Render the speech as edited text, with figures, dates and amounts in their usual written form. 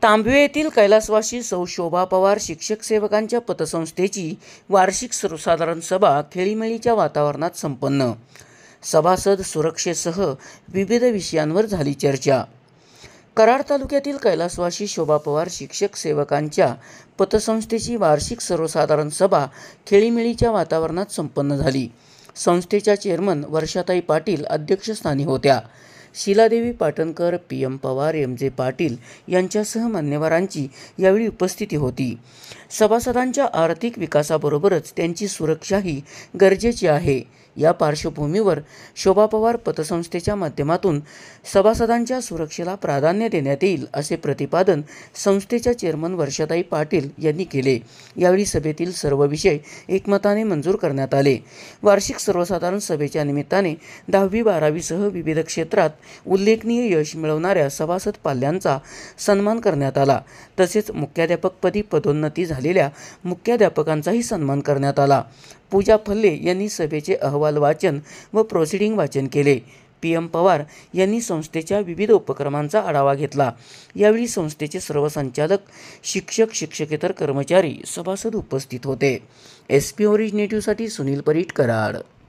तांबवे येथील कैलासवासी सौ शोभा पवार शिक्षक सेवकांच्या पतसंस्थेची वार्षिक सर्वसाधारण सभा खेळीमेळीच्या वातावरणात संपन्न। सभासद सुरक्षेसह विविध विषयांवर झाली चर्चा। कराड तालुक्यातील कैलासवासी शोभा पवार शिक्षक सेवकांच्या पतसंस्थेची वार्षिक सर्वसाधारण सभा खेळीमेळीच्या वातावरणात संपन्न झाली। संस्थेच्या चेअरमन वर्षाताई पाटील अध्यक्षस्थानी होत्या। शीलादेवी पाटणकर, PM पवार, MJ पाटील यांच्यासह मान्यवरांची यावेळी उपस्थिती होती। सभासदांच्या आर्थिक विकासाबरोबरच त्यांची सुरक्षाही गरजेची आहे। या पार्श्वभूमीवर शोभा पवार पतसंस्थेच्या माध्यमातून सभासदांच्या सुरक्षेला प्राधान्य देण्यात येईल असे प्रतिपादन संस्थेच्या चेअरमन वर्षाताई पाटील यांनी केले। यावेळी सभेतील सर्व विषय एकमताने मंजूर करण्यात आले। वार्षिक सर्वसाधारण सभेच्या निमित्ताने 10वी-12वी सह विविध क्षेत्रात उल्लेखनीय यश मिळवणाऱ्या सभासद पाल्यांचा सन्मान करण्यात आला। तसेच मुख्याध्यापकपदी पदोन्नती झालेल्या मुख्याध्यापकांचाही सन्मान करण्यात आला। पूजा फल्ले यांनी सभेचे अहवाल वाचन व प्रोसिडिंग वाचन केले। PM पवार यांनी संस्थेच्या विविध उपक्रमांचा आढावा घेतला। यावेळी संस्थेचे सर्व संचालक, शिक्षक, शिक्षकेतर कर्मचारी, सभासद उपस्थित होते। SP ओरिजिनेटिव्हसाठी सुनील परीट, कराड।